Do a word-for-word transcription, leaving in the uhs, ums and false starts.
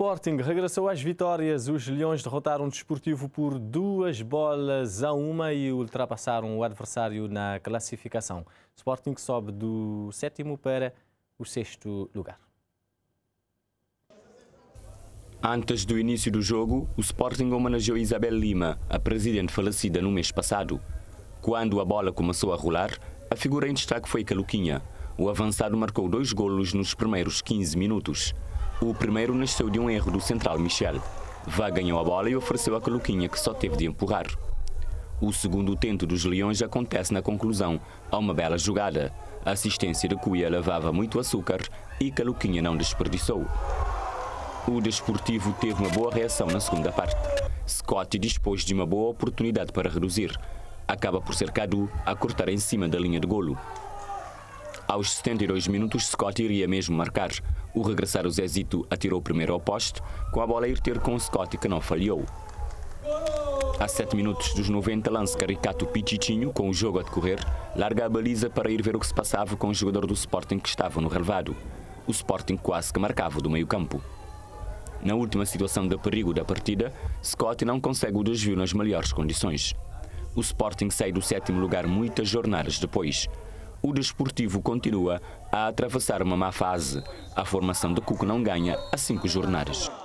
Sporting regressou às vitórias. Os Leões derrotaram o Desportivo por duas bolas a uma e ultrapassaram o adversário na classificação. Sporting sobe do sétimo para o sexto lugar. Antes do início do jogo, o Sporting homenageou Isabel Lima, a presidente falecida no mês passado. Quando a bola começou a rolar, a figura em destaque foi Caluquinha. O avançado marcou dois golos nos primeiros quinze minutos. O primeiro nasceu de um erro do central Michel. Vá ganhou a bola e ofereceu a Caluquinha, que só teve de empurrar. O segundo tento dos Leões acontece na conclusão, a uma bela jogada. A assistência de Cuia levava muito açúcar e Caluquinha não desperdiçou. O Desportivo teve uma boa reação na segunda parte. Scott dispôs de uma boa oportunidade para reduzir. Acaba por ser Cadu a cortar em cima da linha de golo. Aos setenta e dois minutos, Scott iria mesmo marcar. O regressar o Zezito atirou primeiro ao poste, com a bola a ir ter com o Scott, que não falhou. A sete minutos dos noventa, lance caricato Pichitinho, com o jogo a decorrer, larga a baliza para ir ver o que se passava com o jogador do Sporting que estava no relevado. O Sporting quase que marcava do meio campo. Na última situação de perigo da partida, Scott não consegue o desvio nas melhores condições. O Sporting sai do sétimo lugar muitas jornadas depois. O Desportivo continua a atravessar uma má fase. A formação de Cuco não ganha há cinco jornadas.